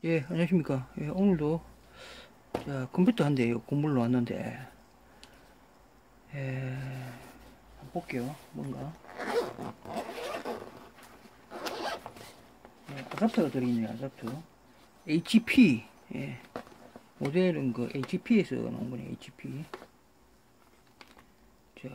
예, 안녕하십니까. 예, 오늘도 자, 컴퓨터 한 대 건물로 왔는데, 예, 한번 볼게요. 뭔가. 예, 아답터가 들어있네요. 아답터. HP. 예, 모델은 그 HP에서 나온 거네. HP. 자,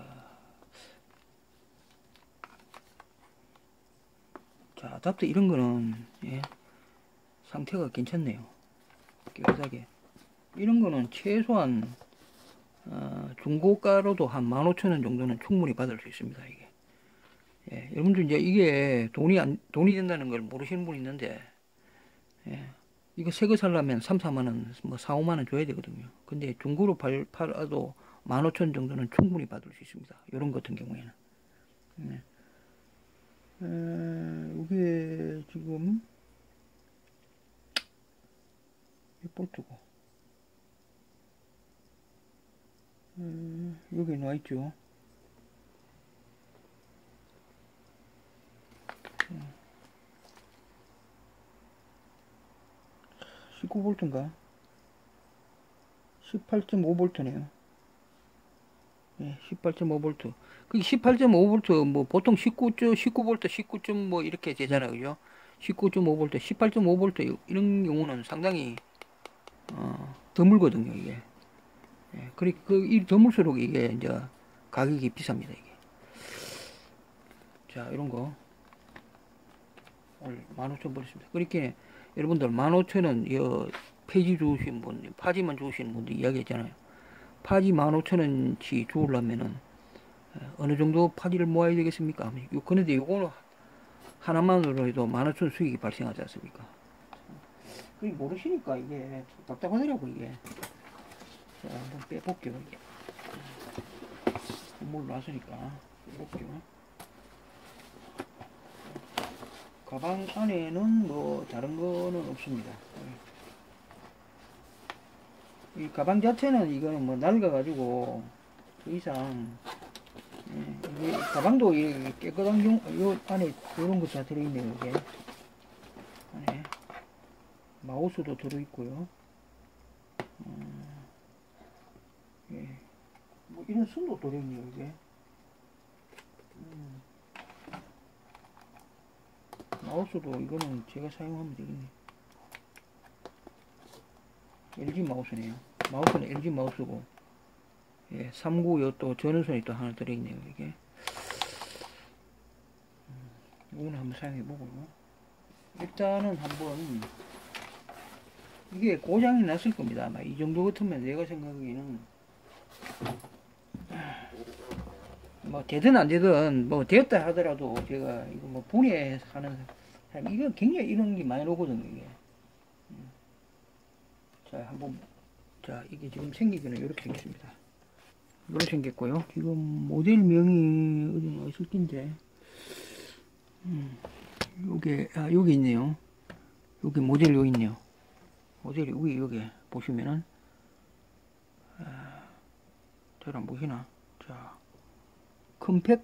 아답터 이런 거는 예, 상태가 괜찮네요. 깨끗하게. 이런 거는 최소한 중고가로도 한 15,000원 정도는 충분히 받을 수 있습니다. 이게. 예, 여러분들 이제 이게 돈이 된다는 걸 모르시는 분이 있는데, 예, 이거 새 거 살려면 3, 4만 원, 뭐 4, 5만 원 줘야 되거든요. 근데 중고로 팔아도 15,000원 정도는 충분히 받을 수 있습니다. 이런 것 같은 경우에는. 예. 이게 지금 몇 볼트고? 여기 나와 있죠. 19볼트인가? 18.5볼트네요. 예, 18.5볼트. 그 18.5볼트 뭐 보통 19볼트, 19점 뭐 이렇게 되잖아요, 그죠? 19.5볼트, 18.5볼트 이런 경우는 상당히 드물거든요, 이게. 예, 이 드물수록 이게 이제 가격이 비쌉니다, 이게. 자, 이런 거 오늘 15,000원 버렸습니다. 그렇게 여러분들 15,000원 폐지 주우신 분, 파지만 주우시는 분들 이야기했잖아요. 파지 15,000원치 주우려면은 어느 정도 파지를 모아야 되겠습니까? 그런데 요거는 하나만으로 해도 15,000원 수익이 발생하지 않습니까? 그게 모르시니까 이게 답답하더라고, 이게. 자, 한번 빼볼게요, 이게. 물 놨으니까 빼볼게요. 가방 안에는 뭐 다른 거는 없습니다. 이 가방 자체는 이거는 뭐 낡아가지고 더 이상 이 가방도 이 깨끗한 요 안에 이런 거 다 들어있네요. 이게 안에 마우스도 들어있고요. 예. 뭐 이런 순도 들어있네요. 이게 마우스도 이거는 제가 사용하면 되겠네. LG 마우스네요. 마우스는 LG 마우스고, 예, 395 또 전원선이 또 하나 들어있네요. 이게 이거는 한번 사용해보고요. 일단은 한번 이게 고장이 났을 겁니다. 아마 이 정도 같으면 내가 생각하기에는 뭐 되든 안 되든 뭐 되었다 하더라도 제가 이거 뭐 분해하는 사람 이거 굉장히 이런 게 많이 오거든요. 이게. 자, 한번 이게 지금 생기기는 이렇게 생겼습니다. 이렇게 생겼고요. 지금 모델명이 어디 나와 있을 텐데 여기 있네요. 여기 모델 여기 있네요. 모델이 위에 여기 보시면은 잘 안 보시나? 자, 컴팩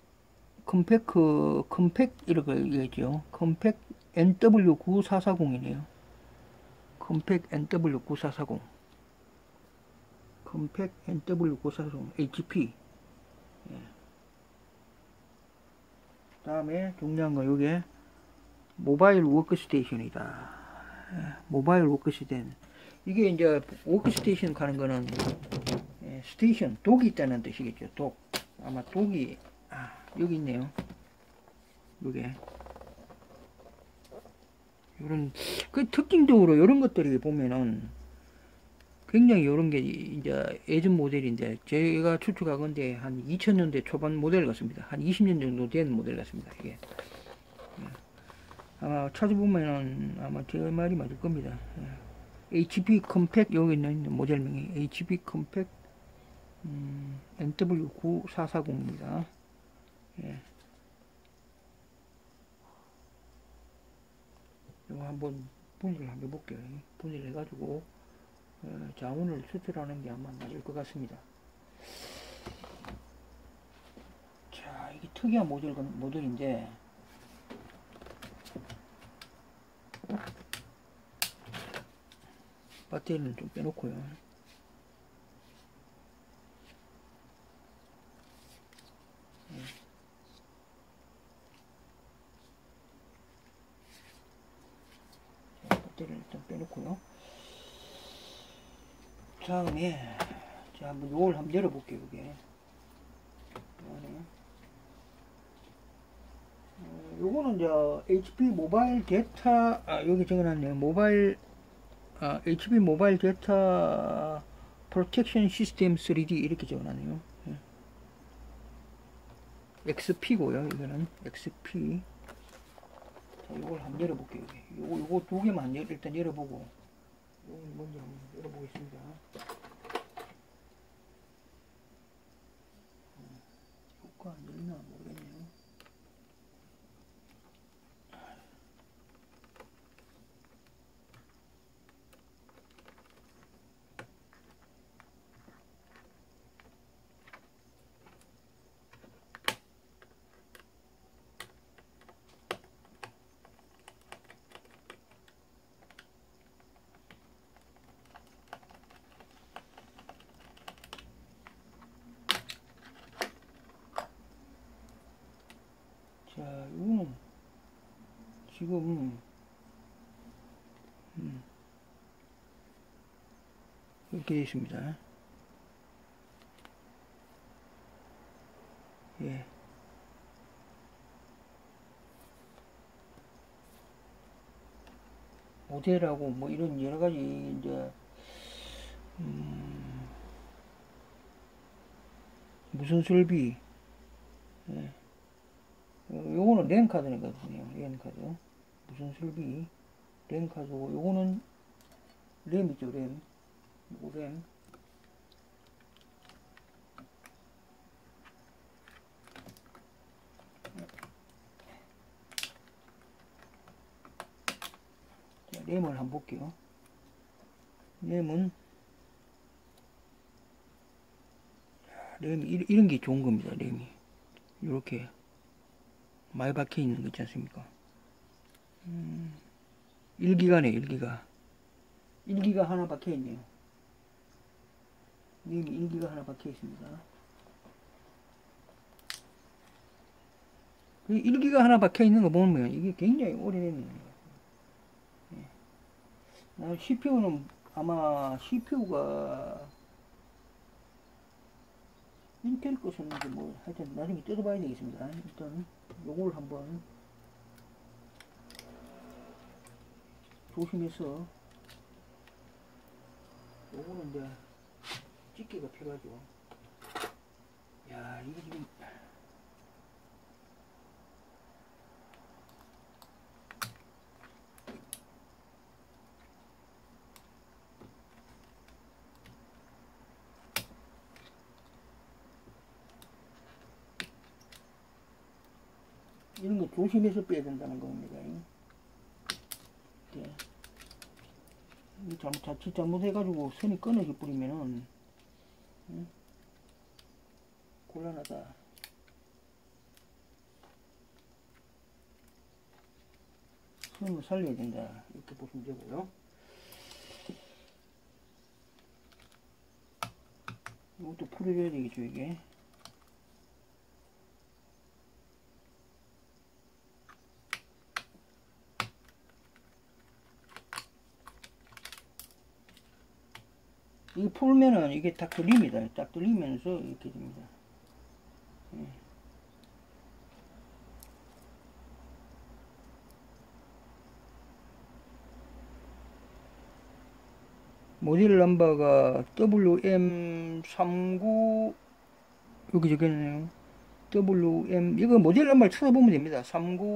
이렇게 얘기했죠. 컴팩 NW9440이네요. 컴팩 NW9440. 컴팩 NW9440 HP. 예. 다음에 중요한 건 요게 모바일 워크스테이션이다. 예, 모바일 워크스테이션. 이게 이제 워크스테이션 가는 거는 스테이션, 독이 있다는 뜻이겠죠. 독. 아마 독이 여기 있네요. 요게 이런 그 특징적으로 이런 것들이 보면은 굉장히 이런 게 이제 예전 모델인데 제가 추측하건대 한 2000년대 초반 모델 같습니다. 한 20년 정도 된 모델 같습니다. 이게 아마 찾아보면은 아마 제 말이 맞을 겁니다. HP 컴팩 여기 있는 모델명이 HP 컴팩 NW9440입니다. 예. 이거 한번 분리를 한번 해볼게요. 분리를 해가지고 자원을 수출하는 게 아마 맞을 것 같습니다. 자, 이게 특이한 모델인데 배터리는 좀 빼놓고요. 자, 배터리를 일단 빼놓고요. 다음에 자 한번 요걸 한번 열어볼게요. 이게 요거는 저 HP 모바일 데이터 여기 적어놨네요. 모바일 HP 모바일 데이터 프로텍션 시스템 3D 이렇게 적어놨네요. XP고요. 이거는 XP. 자, 요걸 한번 열어볼게요. 요거 두 개만 일단 열어보고 요걸 먼저 한번 열어보겠습니다. 효과 안 열리나 모르겠네요. 자, 이거는 지금 이렇게 되어 있습니다. 예. 모델하고 뭐 이런 여러 가지 이제 무슨 설비, 예. 요거는 랜 카드거든요. 랜 카드. 무슨 설비, 랜 카드고 요거는 램이죠. 램. 요거 램. 자, 램을 한번 볼게요. 램은 램이 이런 게 좋은 겁니다. 램이 이렇게 많이 박혀 있는 거 있지 않습니까? 1기가네. 1기가 하나 박혀 있네요. 램이 1기가 하나 박혀 있습니다. 1기가 하나 박혀 있는 거 보면 이게 굉장히 오래됐네요. CPU는 아마 CPU가 인텔 거 썼는지 뭐 하여튼 나중에 뜯어봐야 되겠습니다. 일단 요걸 한번 조심해서, 요거는 이제 집게가 필요하죠. 야, 이게 지금 이런 거 조심해서 빼야 된다는 겁니다. 네. 자칫 잘못해가지고 선이 끊어져 버리면은 곤란하다. 선을 살려야 된다. 이렇게 보시면 되고요. 이것도 풀어줘야 되겠죠, 이게. 이거 풀면은 이게 딱 뚫립니다. 딱 뚫리면서 이렇게 됩니다. 예. 모델 넘버가 WM39 여기 적혀있네요. WM 이거 모델 넘버를 찾아보면 됩니다.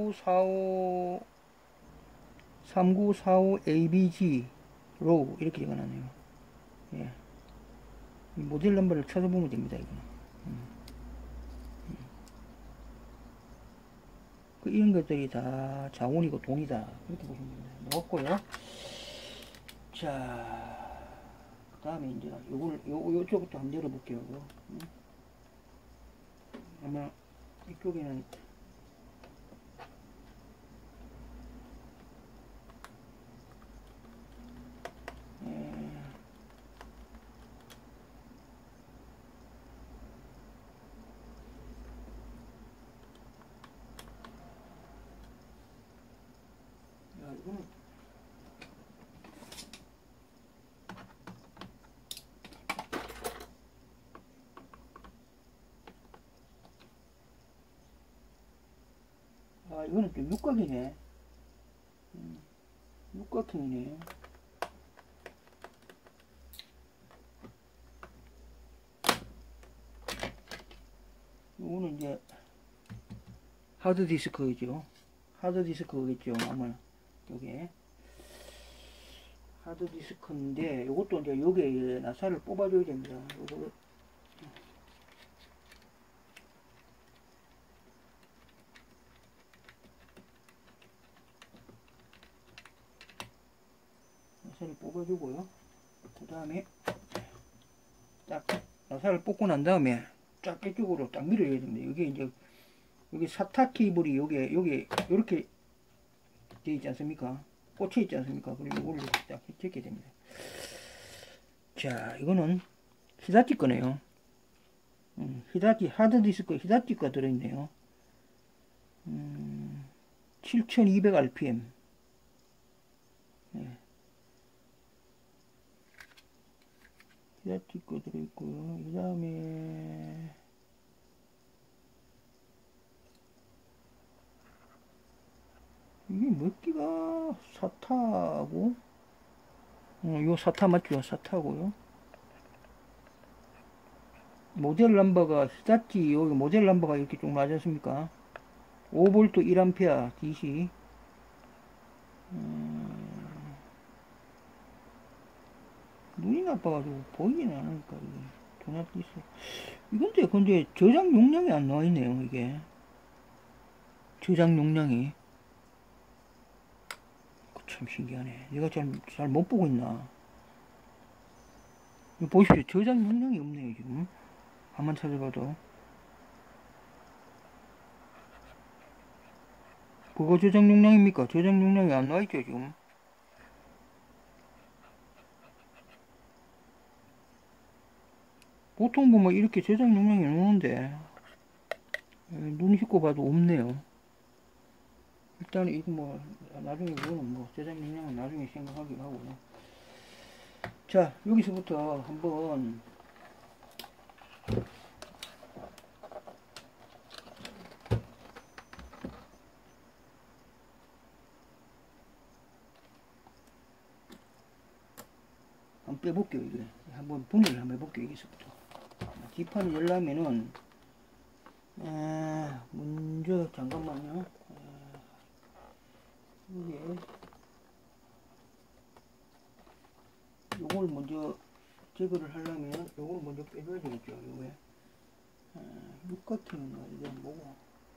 3945 ABG 로우 이렇게 적어놨네요. 예. 모델 넘버를 찾아보면 됩니다. 이거는. 이런 것들이 다 자원이고 돈이다. 그렇게 보시면 됩니다. 넣었고요. 자, 그 다음에 이제 요쪽부터 한번 열어볼게요. 아마 이쪽에는 이거는 이거는 좀 육각이네. 육각형이네. 이거는 이제 하드디스크죠. 하드디스크겠죠. 아마 요게 하드디스크인데 요것도 이제 요게 나사를 뽑아줘야 됩니다. 요거 나사를 뽑아주고요. 그 다음에 딱 나사를 뽑고 난 다음에 쫙 이쪽으로 딱 밀어야 됩니다. 이게 이제 여기 사타 케이블이 요게 요렇게 되어 있지 않습니까? 꽂혀 있지 않습니까? 그리고 이걸로 딱 제게 됩니다. 자, 이거는 히다치 거네요. 히다치 하드디스크 히다치가 들어있네요. 7200 rpm. 네. 히다치 거 들어있고요. 그 다음에 이게 몇 기가 사타하고 요 사타 맞죠? 사타고요. 모델 넘버가 히다치 여기 모델 넘버가 이렇게 쭉 나지 않습니까? 5V 1A DC. 눈이 나빠가지고 보이지는 않으니까 이게 도나트 있어. 근데 저장 용량이 안 나와 있네요. 이게 저장 용량이 참 신기하네. 내가 잘 못 보고 있나? 이거 보십시오. 저장 용량이 없네요. 지금 한번 찾아봐도 그거 저장 용량입니까? 저장 용량이 안 나와 있죠 지금. 보통 보면 이렇게 저장 용량이 나오는데 눈 씻고 봐도 없네요. 일단 이거 뭐 나중에 그거는 뭐 저장 용량은 나중에 생각하기로 하고요. 자, 여기서부터 한번 빼볼게요. 이게 한번 분해를 한번 해볼게요. 여기서부터 뒷판을 열려면은 먼저 잠깐만요. 이게 요걸 먼저 제거를 하려면 요걸 먼저 빼줘야 되겠죠. 요게 육각형인가 이게 뭐고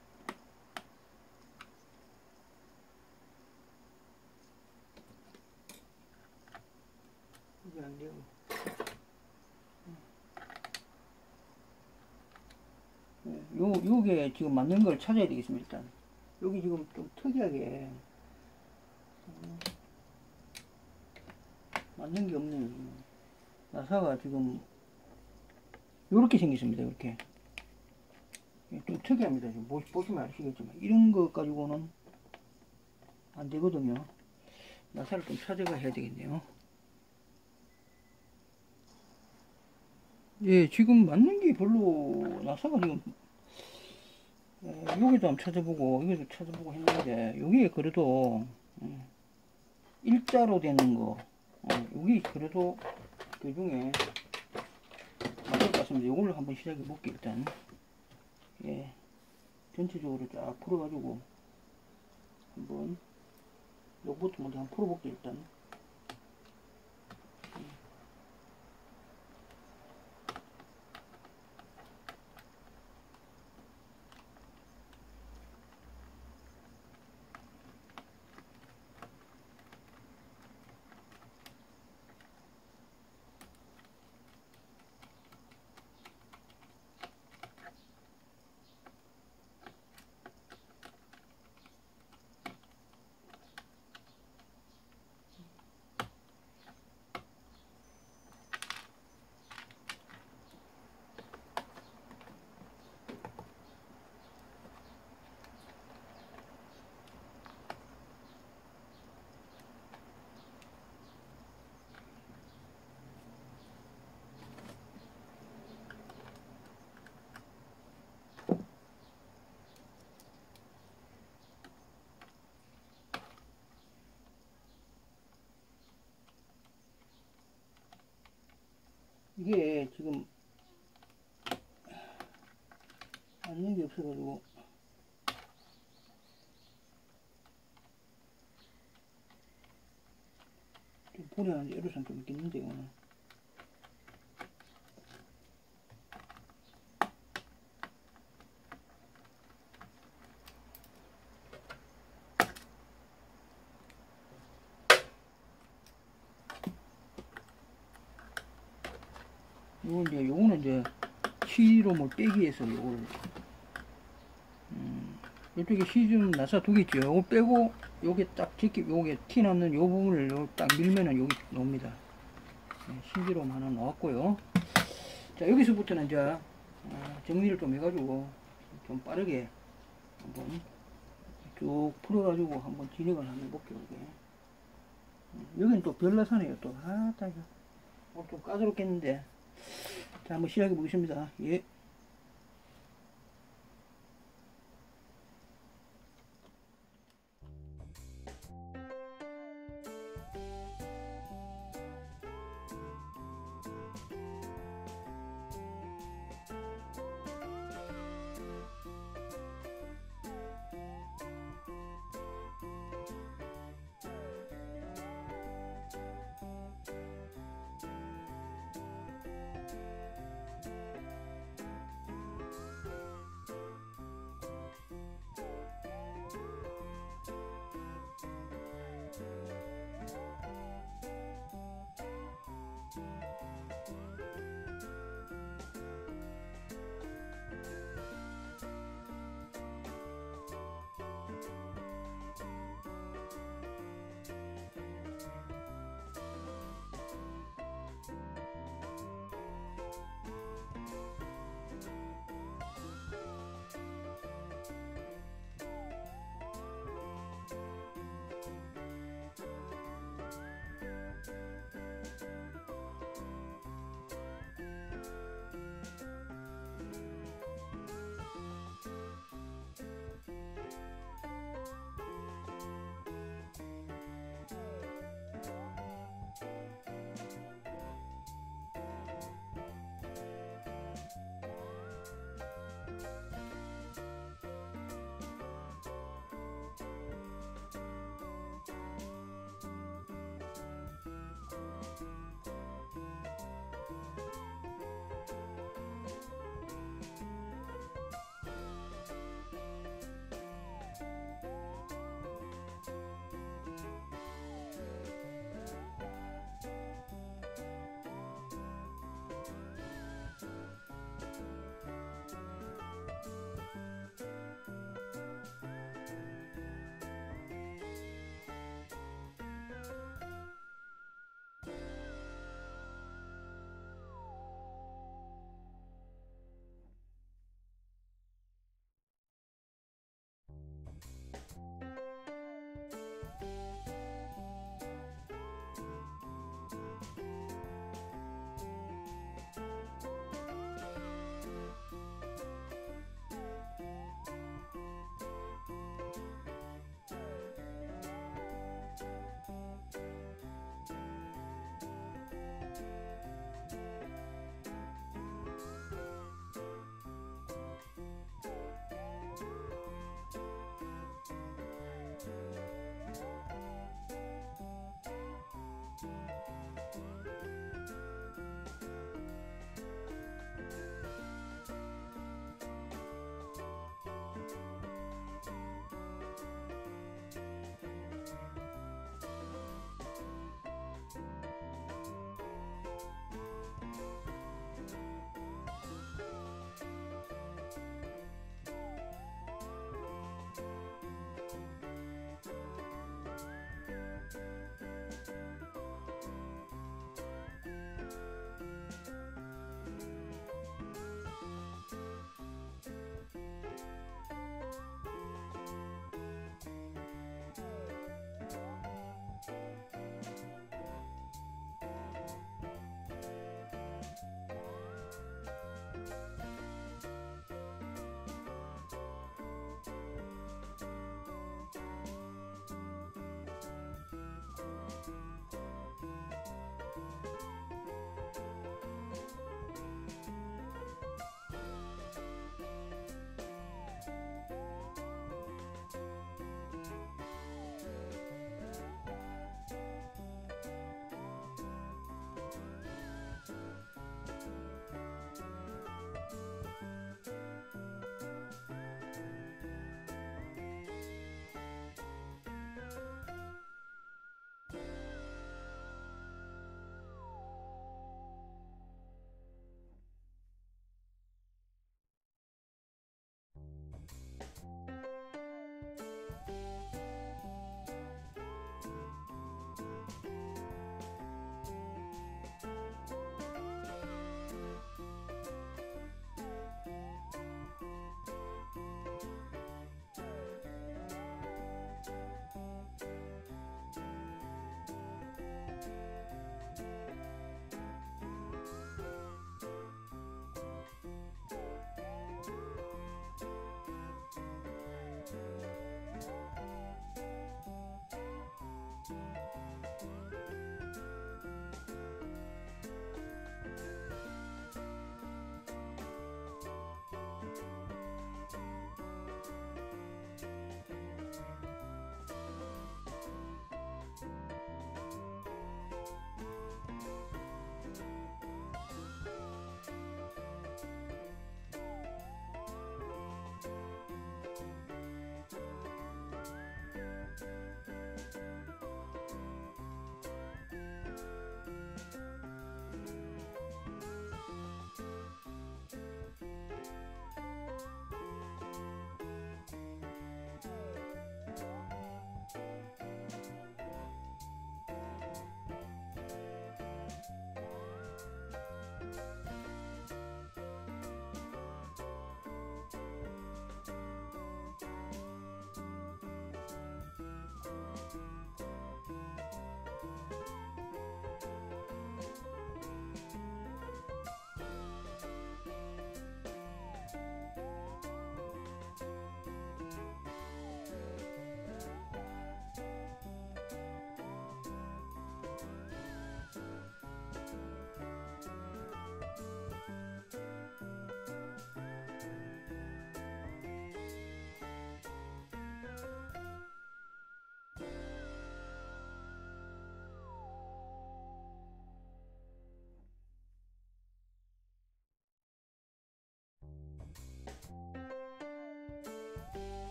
이게 안 되고 요게 지금 맞는 걸 찾아야 되겠습니다. 일단 여기 지금 좀 특이하게 맞는 게 없네요. 나사가 지금 요렇게 생겼습니다. 이렇게 좀 특이합니다. 지금 보시면 아시겠지만 이런 거 가지고는 안 되거든요. 나사를 좀 찾아가 해야 되겠네요. 예, 지금 맞는 게 별로 나사가 지금 여기도 한번 찾아보고 여기도 찾아보고 했는데 여기에 그래도 일자로 되는 거 여기 그래도 그 중에 맞을 것 같습니다. 이걸로 한번 시작해 볼게요. 일단 예, 전체적으로 쫙 풀어 가지고 한번 요것부터 먼저 한번 풀어 볼게요. 일단 이게 지금 앉는 게 없어가지고 좀 보내는 애로사항 좀 있겠는데 이거는. 요거는 이제 시로 뭐 빼기 위해서 요거를 이쪽에 시 좀 나사 두겠죠. 요거 빼고 요게 딱 제끼 요게 티 나는 요 부분을 요 딱 밀면은 여기 나옵니다. 신기로 하나 나왔고요. 자, 여기서부터는 이제 정리를 좀 해가지고 좀 빠르게 한번 쭉 풀어가지고 한번 진행을 한번 볼게요. 여기는 또 별나사네요. 또 딱 오늘 좀 까다롭겠는데. 자, 한번 시작해 보겠습니다. 예.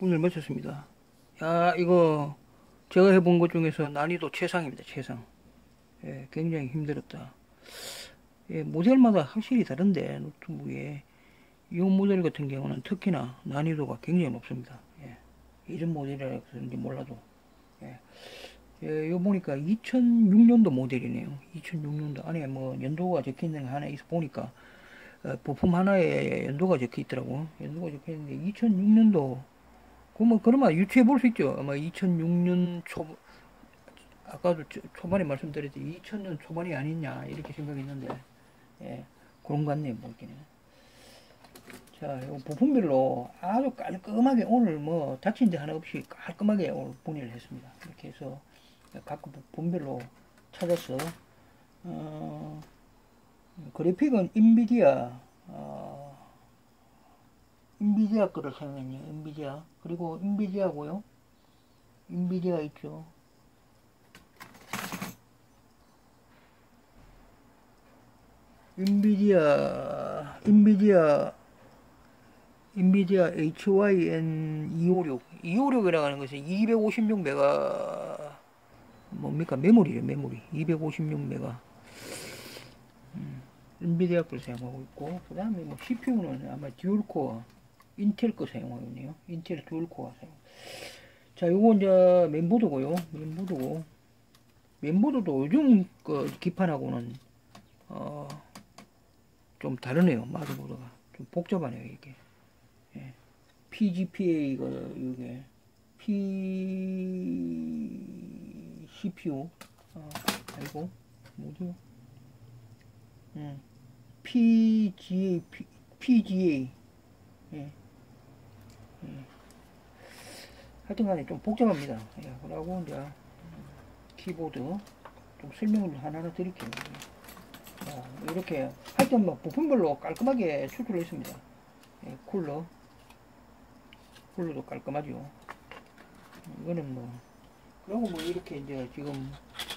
문을 마쳤습니다. 야, 이거 제가 해본 것 중에서 난이도 최상입니다. 최상. 예, 굉장히 힘들었다. 예, 모델마다 확실히 다른데 노트북에 이 모델 같은 경우는 특히나 난이도가 굉장히 높습니다. 예, 이런 모델이라 그런지 몰라도 예, 예, 이거 보니까 2006년도 모델이네요. 2006년도 안에 뭐 연도가 적혀 있는 거 하나 있어 보니까 부품 하나에 연도가 적혀 있더라고. 연도가 적혀 있는데 2006년도 그러면 유추해 볼 수 있죠. 아마 2006년 아까도 초반에 말씀드렸듯이 2000년 초반이 아니냐 이렇게 생각했는데 예, 그런 것 같네요. 보기는. 자, 요 부품별로 아주 깔끔하게 오늘 뭐 다친 데 하나 없이 깔끔하게 오늘 분해를 했습니다. 이렇게 해서 각 부품별로 찾아서 그래픽은 인비디아 거를 사용했네요. 인비디아. 그리고 인비디아고요. 인비디아 있죠. 인비디아 HYN256 256이라고 하는 것은 256메가 뭡니까? 메모리래. 메모리 256메가 인비디아 걸 사용하고 있고, 그 다음에 뭐 CPU는 아마 듀얼코어 인텔 거 사용하고 있네요. 인텔 듀얼코어 사용. 자, 요거 이제 멤버드고요. 멤버드도 요즘 그 기판하고는 좀 다르네요. 마더보드가 좀 복잡하네요. 이게 예. PGPA가 이게 CPU 아이고 뭐지? PGA 예. 하여튼간에 좀 복잡합니다. 예. 그러고 이제 키보드 좀 설명을 하나하나 드릴게요. 이렇게 하여튼 뭐 부품별로 깔끔하게 추출했습니다. 예, 쿨러도 깔끔하죠. 이거는 뭐 그리고 뭐 이렇게 이제 지금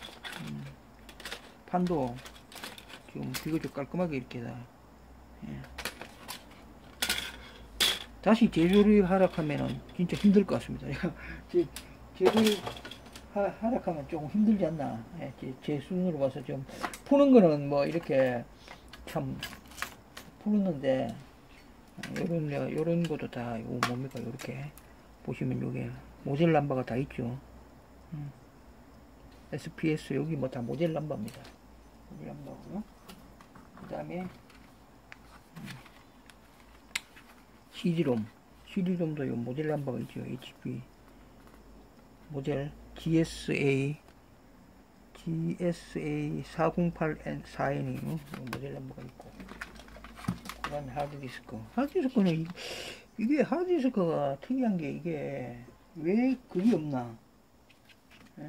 판도 지금 비교적 깔끔하게 이렇게 다 예. 다시 재조립 하락하면은 진짜 힘들 것 같습니다. 재조립 하락하면 조금 힘들지 않나. 예, 제 수준으로 봐서 좀 푸는 거는 뭐 이렇게 참 푸는데 요런 것도 다 요 뭡니까 요렇게 보시면 요게 모델 넘버가 다 있죠. SPS 여기 뭐 다 모델 넘버입니다. 모델 넘버고요. 그 다음에 CD롬도 요 모델 넘버가 있죠. HP 모델 GSA 408N4N이요. 모델 넘버가 있고, 그 다음에 하드디스크는 이게 하드디스크가 특이한 게 이게 왜 글이 없나? 예?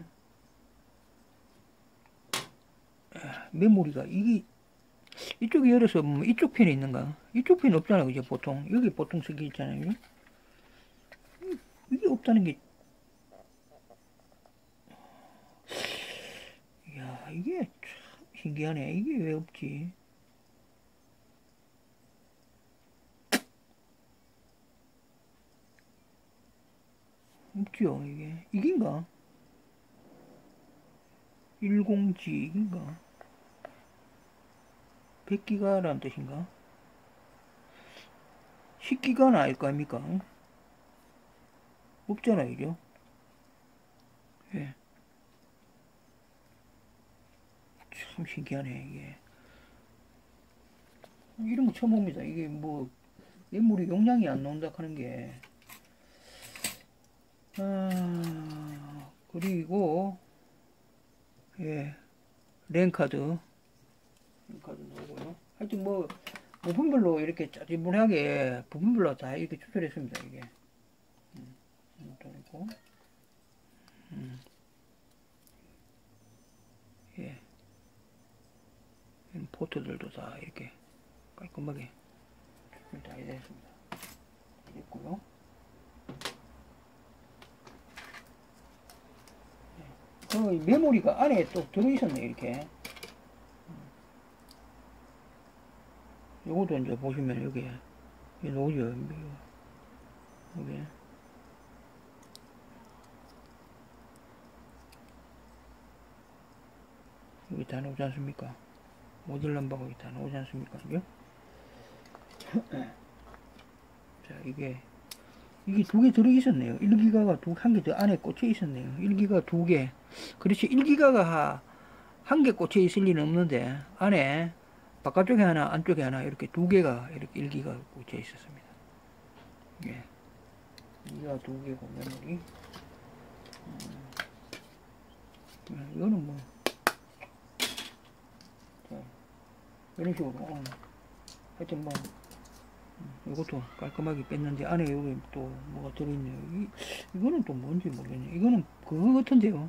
메모리가 이쪽이 열어서 이쪽 편이 있는가? 이쪽 편이 없잖아요. 그죠? 보통 여기 보통 쓰기 있잖아요. 이게 없다는 게 야, 이게 참 신기하네. 이게 왜 없지? 없죠. 이긴가? 10G 이긴가? 100기가라는 뜻인가? 10기가는 아닐 거 아닙니까? 없잖아요. 그죠? 예. 참 신기하네. 이게 이런 거 처음 봅니다. 이게 뭐 메모리 용량이 안 나온다 하는 게 그리고 예, 랜카드 나오고요. 하여튼 뭐 부품별로 이렇게 짜지분하게 부품별로 다 이렇게 추출했습니다. 이게 또 예, 포트들도 다 이렇게 깔끔하게 추출 다 해냈습니다. 됐고요. 그 메모리가 안에 또 들어있었네. 이렇게 요것도 이제 보시면 여기 나오죠. 여기 여기 다 나오지 않습니까? 모듈 넘버가 여기 다 나오지 않습니까? 그죠? 자, 이게 두 개 들어 있었네요. 1기가가 한 개 더 안에 꽂혀 있었네요. 1기가 두 개. 그렇지, 1기가가 한 개 꽂혀 있을 리는 없는데, 안에 바깥쪽에 하나, 안쪽에 하나, 이렇게 두 개가 이렇게 1기가 꽂혀 있었습니다. 예. 2기가 두 개고, 메모리. 이거는 뭐, 자, 이런 식으로, 하여튼 뭐, 이것도 깔끔하게 뺐는데, 안에 여기 또 뭐가 들어있네요. 이거는 또 뭔지 모르겠네요. 이거는 그거 같은데요.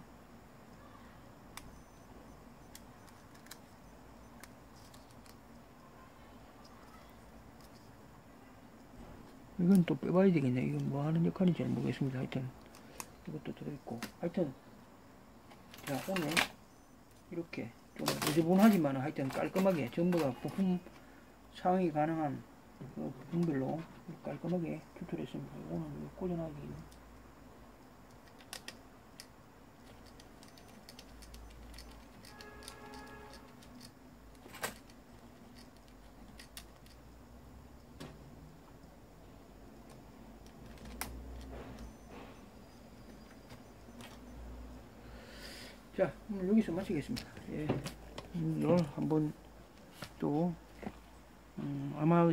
이건 또 빼봐야 되겠네. 이건 뭐 하는 역할인지 잘 모르겠습니다. 하여튼, 이것도 들어있고. 하여튼, 자, 오늘, 이렇게, 좀 지저분하지만 하여튼 깔끔하게, 전부 다 부품 사용이 가능한 그 부분별로 깔끔하게 튜토리했습니다. 오늘 꽂아놔야 되겠네. 자, 오늘 여기서 마치겠습니다. 예. 오늘 한번 또, 아마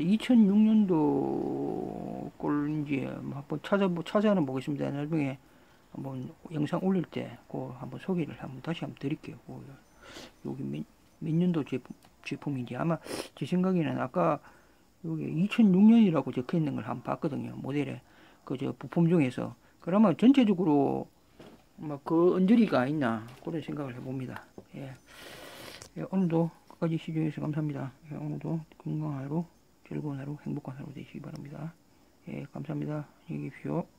2006년도 꼴인지 한번 찾아는 보겠습니다. 나중에 한번 영상 올릴 때, 한번 소개를 다시 한번 드릴게요. 여기 몇 년도 제품인지 아마 제 생각에는 아까 여기 2006년이라고 적혀 있는 걸 한번 봤거든요. 모델에. 부품 중에서. 그러면 전체적으로 그 언저리가 있나 그런 생각을 해봅니다. 예. 예, 오늘도 끝까지 시청해주셔서 감사합니다. 예, 오늘도 건강한 하루, 즐거운 하루, 행복한 하루 되시기 바랍니다. 예, 감사합니다. 안녕히 계십시오.